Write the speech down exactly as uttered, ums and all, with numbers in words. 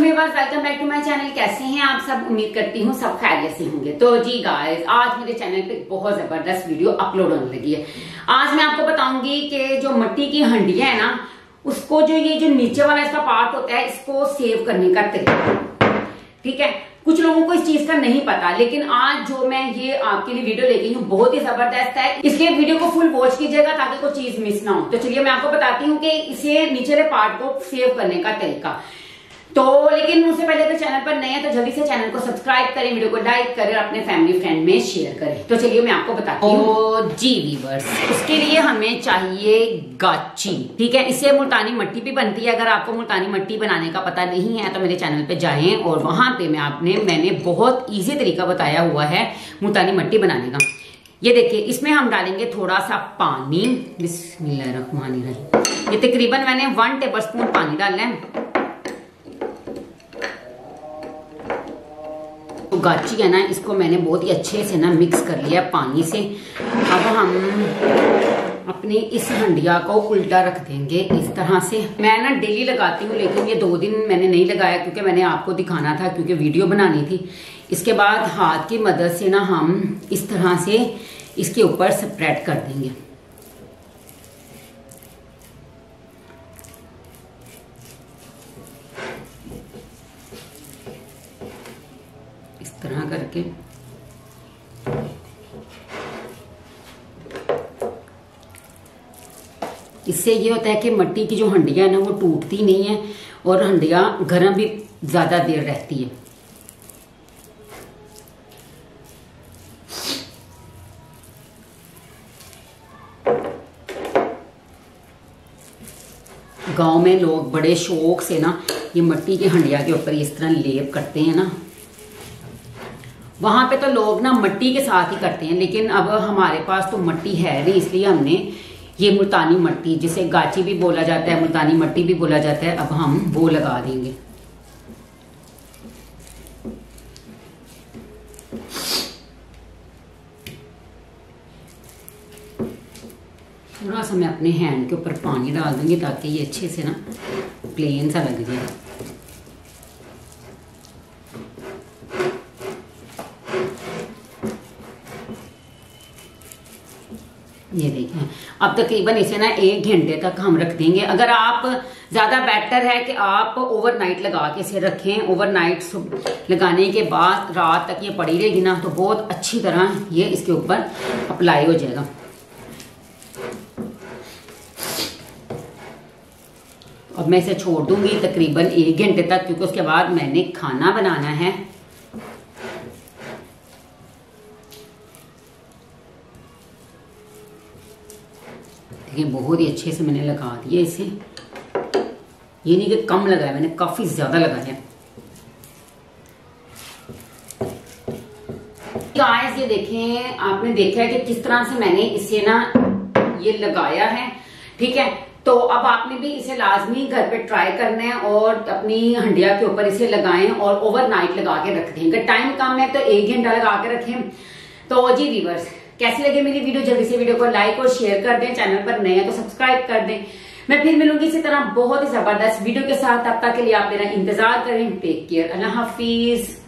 Viewers, welcome back to my channel. कैसे हैं आप सब? उम्मीद करती हूँ सब खैरियत से होंगे। तो जी गाइस, आज मेरे चैनल पे बहुत जबरदस्त वीडियो अपलोड होने लगी है। आज मैं आपको बताऊंगी कि जो मिट्टी की हंडियां है ना, उसको जो ये जो नीचे वाला इसका पार्ट होता है, इसको सेव करने का तरीका। ठीक है, कुछ लोगों को इस चीज का नहीं पता, लेकिन आज जो मैं ये आपके लिए वीडियो लेके हूँ बहुत ही जबरदस्त है, इसलिए वीडियो को फुल वॉच कीजिएगा ताकि कोई चीज मिस ना हो। तो चलिए मैं आपको बताती हूँ कि इसे नीचे वाले पार्ट को सेव करने का तरीका। तो लेकिन उससे पहले अगर चैनल पर नए हैं तो जल्दी से चैनल को सब्सक्राइब करें, वीडियो को लाइक करें और अपने फैमिली फ्रेंड में शेयर करें। तो चलिए मैं आपको बताती हूँ। जी वीवर्स, उसके लिए हमें चाहिए गाची। ठीक है, इससे मुल्तानी मिट्टी भी बनती है। अगर आपको मुल्तानी मिट्टी बनाने का पता नहीं है तो मेरे चैनल पे जाएं और वहां पे मैं आपने मैंने बहुत ईजी तरीका बताया हुआ है मुल्तानी मिट्टी बनाने का। ये देखिए, इसमें हम डालेंगे थोड़ा सा पानी। बिस्मिल्लाहिर्रहमानिर्रहीम। ये तकरीबन मैंने वन टेबल स्पून पानी डालना है। तो गाची है ना, इसको मैंने बहुत ही अच्छे से ना मिक्स कर लिया पानी से। अब हम अपनी इस हंडिया को उल्टा रख देंगे इस तरह से। मैं ना डेली लगाती हूँ, लेकिन ये दो दिन मैंने नहीं लगाया क्योंकि मैंने आपको दिखाना था, क्योंकि वीडियो बनानी थी। इसके बाद हाथ की मदद से ना हम इस तरह से इसके ऊपर स्प्रेड कर देंगे। इस तरह करके इससे ये होता है कि मिट्टी की जो हंडियां है ना, वो टूटती नहीं है और हंडियां गर्म भी ज्यादा देर रहती है। गांव में लोग बड़े शौक से ना ये मिट्टी की हंडिया के ऊपर इस तरह लेप करते हैं ना। वहां पे तो लोग ना मिट्टी के साथ ही करते हैं, लेकिन अब हमारे पास तो मिट्टी है नहीं, इसलिए हमने ये मुल्तानी मिट्टी, जिसे गाची भी बोला जाता है, मुल्तानी मिट्टी भी बोला जाता है, अब हम वो लगा देंगे। थोड़ा सा मैं अपने हैंड के ऊपर पानी डाल दूंगी ताकि ये अच्छे से ना प्लेन सा लग जाए। ये देखें, अब तकरीबन इसे ना एक घंटे तक हम रख देंगे। अगर आप ज्यादा बेटर है कि आप ओवरनाइट लगा के इसे रखें। ओवरनाइट लगाने के बाद रात तक ये पड़ी रहेगी ना, तो बहुत अच्छी तरह ये इसके ऊपर अप्लाई हो जाएगा। अब मैं इसे छोड़ दूंगी तकरीबन एक घंटे तक, क्योंकि उसके बाद मैंने खाना बनाना है। देखिए, बहुत ही अच्छे से मैंने लगा दिया इसे। ये नहीं कि कम लगाया, मैंने काफी ज्यादा लगाया। गाइस, ये देखें, आपने देखा है कि किस तरह से मैंने इसे ना ये लगाया है। ठीक है, तो अब आपने भी इसे लाजमी घर पे ट्राई करना है और अपनी हंडिया के ऊपर इसे लगाएं और ओवरनाइट लगा के रख दें। अगर टाइम कम है तो एक घंटा लगा के रखें। तो जी व्यूअर्स, कैसी लगे मेरी वीडियो? जल्दी से वीडियो को लाइक और शेयर कर दें। चैनल पर नए हैं तो सब्सक्राइब कर दें। मैं फिर मिलूंगी इसी तरह बहुत ही जबरदस्त वीडियो के साथ। तब तक के लिए आप मेरा इंतजार करें। टेक केयर, अल्लाह हाफिज।